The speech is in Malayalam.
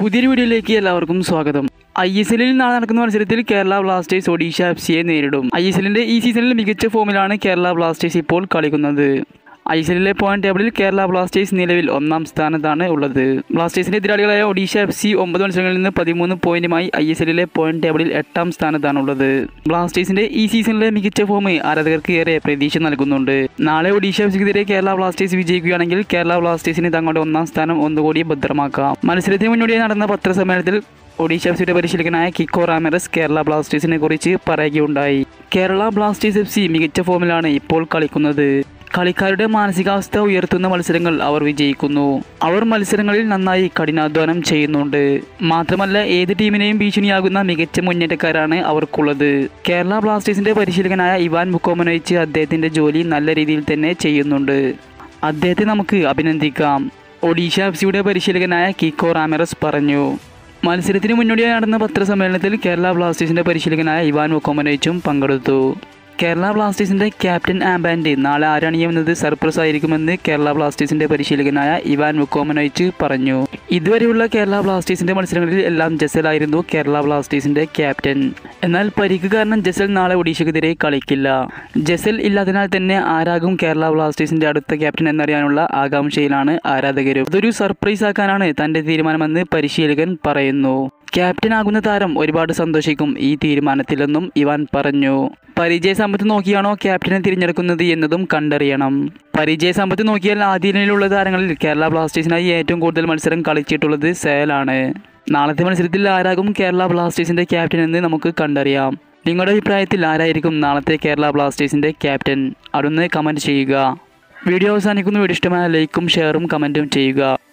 പുതിയൊരു വീഡിയോയിലേക്ക് എല്ലാവർക്കും സ്വാഗതം. ISLൽ നാളെ നടക്കുന്ന മത്സരത്തിൽ കേരള ബ്ലാസ്റ്റേഴ്സ് ഒഡീഷ FCയെ നേരിടും. ISLന്റെ ഈ സീസണിൽ മികച്ച ഫോമിലാണ് കേരള ബ്ലാസ്റ്റേഴ്സ് ഇപ്പോൾ കളിക്കുന്നത്. ISLലെ പോയിന്റ് ടേബിളിൽ കേരള ബ്ലാസ്റ്റേഴ്സ് നിലവിൽ 1ാം സ്ഥാനത്താണ് ഉള്ളത്. ബ്ലാസ്റ്റേഴ്സിന്റെ എതിരാളികളായ ഒഡീഷ FC 9 മത്സരങ്ങളിൽ നിന്ന് 13 പോയിന്റുമായി ISLലെ പോയിന്റ് ടേബിളിൽ 8ാം സ്ഥാനത്താണുള്ളത്. ബ്ലാസ്റ്റേഴ്സിന്റെ ഈ സീസണിലെ മികച്ച ഫോം ആരാധകർക്ക് ഏറെ പ്രതീക്ഷ നൽകുന്നുണ്ട്. നാളെ ഒഡീഷ FCക്കെതിരെ കേരള ബ്ലാസ്റ്റേഴ്സ് വിജയിക്കുകയാണെങ്കിൽ കേരള ബ്ലാസ്റ്റേഴ്സിന് തങ്ങളുടെ 1ാം സ്ഥാനം ഒന്നുകൂടി ഭദ്രമാക്കാം. മത്സരത്തിന് മുന്നോടിയായി നടന്ന പത്രസമ്മേളനത്തിൽ ഒഡീഷ FCയുടെ പരിശീലകനായ കിക്കോ റാമിറസ് കേരള ബ്ലാസ്റ്റേഴ്സിനെ കുറിച്ച് പറയുകയുണ്ടായി. കേരള ബ്ലാസ്റ്റേഴ്സ് FC മികച്ച ഫോമിലാണ് ഇപ്പോൾ കളിക്കുന്നത്. കളിക്കാരുടെ മാനസികാവസ്ഥ ഉയർത്തുന്ന മത്സരങ്ങൾ അവർ വിജയിക്കുന്നു. അവർ മത്സരങ്ങളിൽ നന്നായി കഠിനാധ്വാനം ചെയ്യുന്നുണ്ട്. മാത്രമല്ല ഏത് ടീമിനെയും ഭീഷണിയാകുന്ന മികച്ച മുന്നേറ്റക്കാരാണ് അവർക്കുള്ളത്. കേരള ബ്ലാസ്റ്റേഴ്സിന്റെ പരിശീലകനായ ഇവാൻ വുക്കോമനോവിച്ച് അദ്ദേഹത്തിന്റെ ജോലി നല്ല രീതിയിൽ തന്നെ ചെയ്യുന്നുണ്ട്. അദ്ദേഹത്തെ നമുക്ക് അഭിനന്ദിക്കാം, ഒഡീഷ FCയുടെ പരിശീലകനായ കിക്കോ റാമിറസ് പറഞ്ഞു. മത്സരത്തിന് മുന്നോടിയായി നടന്ന പത്രസമ്മേളനത്തിൽ കേരള ബ്ലാസ്റ്റേഴ്സിന്റെ പരിശീലകനായ ഇവാൻ വുക്കോമനോവിച്ചും പങ്കെടുത്തു. കേരള ബ്ലാസ്റ്റേഴ്സിന്റെ ക്യാപ്റ്റൻ ആംബാൻഡ് നാളെ ആരണിയുമെന്നത് സർപ്രൈസ് ആയിരിക്കുമെന്ന് കേരള ബ്ലാസ്റ്റേഴ്സിന്റെ പരിശീലകനായ ഇവാൻ വുക്കോമനോവിച്ച് പറഞ്ഞു. ഇതുവരെയുള്ള കേരള ബ്ലാസ്റ്റേഴ്സിന്റെ മത്സരങ്ങളിൽ എല്ലാം ജസൽ ആയിരുന്നു കേരള ബ്ലാസ്റ്റേഴ്സിന്റെ ക്യാപ്റ്റൻ. എന്നാൽ പരിക്ക് കാരണം ജസൽ നാളെ ഒഡീഷയ്ക്കെതിരെ കളിക്കില്ല. ജസൽ ഇല്ലാത്തതിനാൽ തന്നെ ആരാകും കേരള ബ്ലാസ്റ്റേഴ്സിന്റെ അടുത്ത ക്യാപ്റ്റൻ എന്നറിയാനുള്ള ആകാംക്ഷയിലാണ് ആരാധകരും. അതൊരു സർപ്രൈസ് ആക്കാനാണ് തന്റെ തീരുമാനമെന്ന് പരിശീലകൻ പറയുന്നു. ക്യാപ്റ്റൻ ആകുന്ന താരം ഒരുപാട് സന്തോഷിക്കും ഈ തീരുമാനത്തിലെന്നും ഇവാൻ പറഞ്ഞു. പരിചയസമ്പത്ത് നോക്കിയാണോ ക്യാപ്റ്റനെ തിരഞ്ഞെടുക്കുന്നത് എന്നതും കണ്ടറിയണം. പരിചയസമ്പത്ത് നോക്കിയാൽ ആദ്യ നിലയിലുള്ള താരങ്ങളിൽ കേരള ബ്ലാസ്റ്റേഴ്സിനായി ഏറ്റവും കൂടുതൽ മത്സരം കളിച്ചിട്ടുള്ളത് സേലാണ്. നാളത്തെ മത്സരത്തിൽ ആരാകും കേരള ബ്ലാസ്റ്റേഴ്സിന്റെ ക്യാപ്റ്റൻ എന്ന് നമുക്ക് കണ്ടറിയാം. നിങ്ങളുടെ അഭിപ്രായത്തിൽ ആരായിരിക്കും നാളത്തെ കേരള ബ്ലാസ്റ്റേഴ്സിന്റെ ക്യാപ്റ്റൻ? അതൊന്ന് കമൻറ്റ് ചെയ്യുക. വീഡിയോ അവസാനിക്കുന്നു. വീഡിയോ ഇഷ്ടമായ ലൈക്കും ഷെയറും കമൻറ്റും ചെയ്യുക.